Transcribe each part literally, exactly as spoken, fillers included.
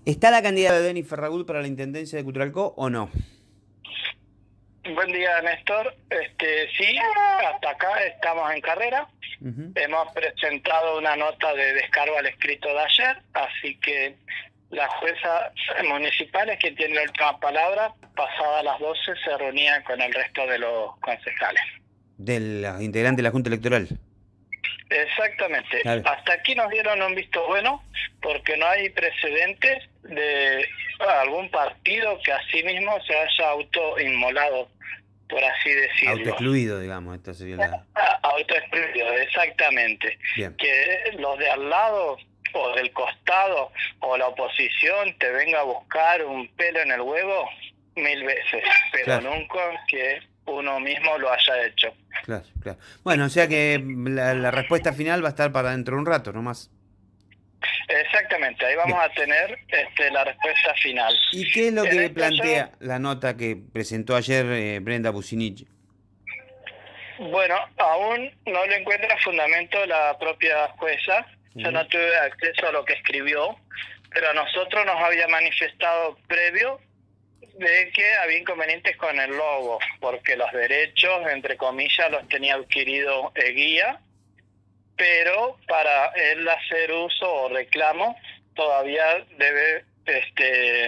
¿Está la candidata de Denis Ferragut para la intendencia de Cutralcó o no? Buen día, Néstor. Este, sí, hasta acá estamos en carrera. Uh-huh. Hemos presentado una nota de descargo al escrito de ayer, así que la jueza municipal es quien tiene la última palabra. Pasadas las doce se reunía con el resto de los concejales. De los integrantes de la Junta Electoral. Exactamente. Claro. Hasta aquí nos dieron un visto bueno porque no hay precedentes de algún partido que a sí mismo se haya autoinmolado, por así decirlo. Autoexcluido, digamos, esta sería la... Autoexcluido, exactamente. Bien. Que los de al lado o del costado o la oposición te venga a buscar un pelo en el huevo mil veces, pero Claro. nunca que uno mismo lo haya hecho. Claro, claro. Bueno, o sea que la, la respuesta final va a estar para dentro de un rato, nomás. Exactamente, ahí vamos Bien. a tener este, la respuesta final. ¿Y qué es lo En que esto plantea yo, la nota que presentó ayer eh, Brenda Bucinich? bueno, aún no le encuentra fundamento la propia jueza. Yo no tuve acceso a lo que escribió, pero a nosotros nos había manifestado previo de que había inconvenientes con el logo, porque los derechos, entre comillas, los tenía adquirido Eguía, pero para él hacer uso o reclamo todavía debe este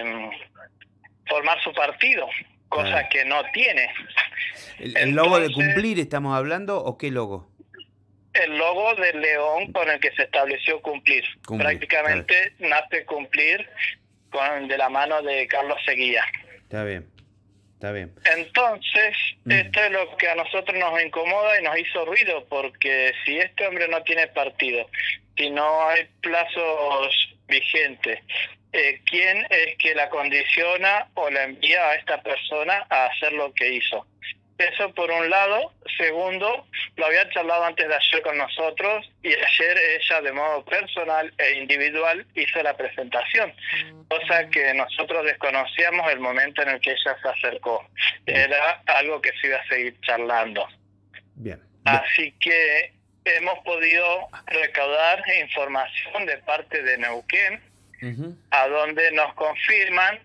formar su partido, cosa Ah. que no tiene. ¿El, el logo de Entonces, cumplir estamos hablando o qué logo? el logo del león con el que se estableció cumplir. Cumplir, Prácticamente claro. Nace cumplir con de la mano de Carlos Eguía. Está bien, está bien. Entonces, Mm. esto es lo que a nosotros nos incomoda y nos hizo ruido, porque si este hombre no tiene partido, si no hay plazos vigentes, eh, ¿quién es que la condiciona o la envía a esta persona a hacer lo que hizo? Eso por un lado. Segundo, lo había charlado antes de ayer con nosotros y ayer ella de modo personal e individual hizo la presentación, cosa que nosotros desconocíamos el momento en el que ella se acercó. Era algo que se iba a seguir charlando. Bien. Bien. Así que hemos podido recaudar información de parte de Neuquén, uh-huh. a donde nos confirman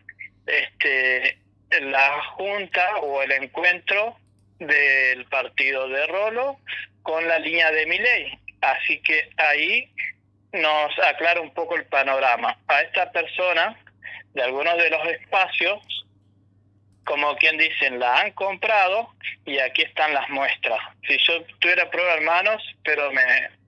este la junta o el encuentro del partido de Rolo con la línea de Milei. Así que ahí nos aclara un poco el panorama. A esta persona, de algunos de los espacios, como quien dicen, la han comprado y aquí están las muestras. Si yo tuviera prueba en manos, pero me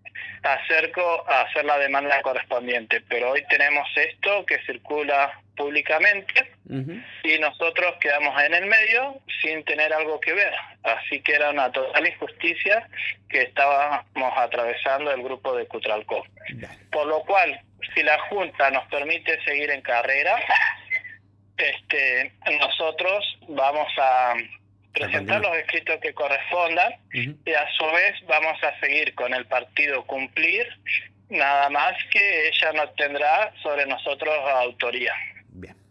acerco a hacer la demanda correspondiente. Pero hoy tenemos esto que circula públicamente, uh-huh. y nosotros quedamos en el medio sin tener algo que ver. Así que era una total injusticia que estábamos atravesando el grupo de Cutralcó. Por lo cual, si la Junta nos permite seguir en carrera, este, nosotros vamos a presentar los escritos que correspondan, uh-huh. y a su vez vamos a seguir con el partido Cumplir, nada más que ella no tendrá sobre nosotros autoría. Bien.